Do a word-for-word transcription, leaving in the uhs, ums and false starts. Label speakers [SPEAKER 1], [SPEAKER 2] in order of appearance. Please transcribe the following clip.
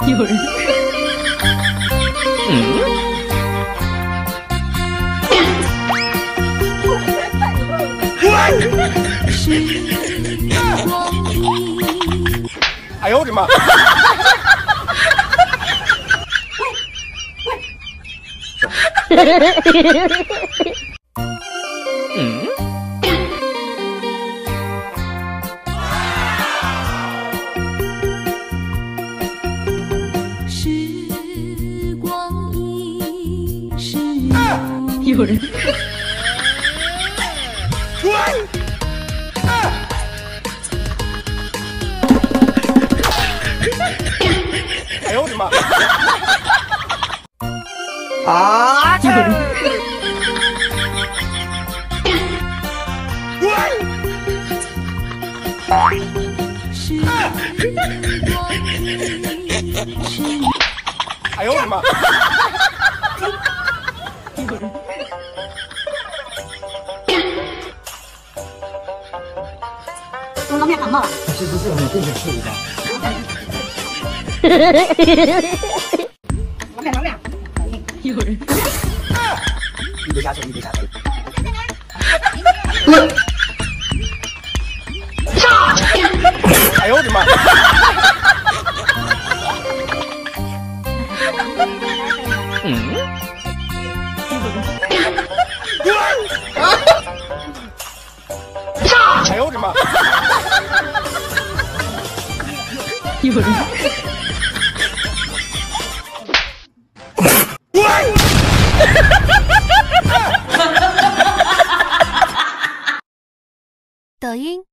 [SPEAKER 1] 有人。嗯。
[SPEAKER 2] 哎呦我的妈！
[SPEAKER 1] 嗯。
[SPEAKER 3] 时光一逝
[SPEAKER 1] 有人。
[SPEAKER 2] 哎呦我的妈！
[SPEAKER 4] 啊！
[SPEAKER 1] 有人。
[SPEAKER 3] 时光一逝
[SPEAKER 2] 哎呦我的妈！
[SPEAKER 1] 有人。
[SPEAKER 5] 我老面感冒了。
[SPEAKER 4] 是不是？我自己试一下。
[SPEAKER 5] 老面老面。
[SPEAKER 1] 有人。
[SPEAKER 4] 一杯下水，一杯下水。
[SPEAKER 2] 哎呦我的妈！
[SPEAKER 1] 嗯。
[SPEAKER 2] 哎呦我的妈！
[SPEAKER 1] 有人。
[SPEAKER 3] 抖音。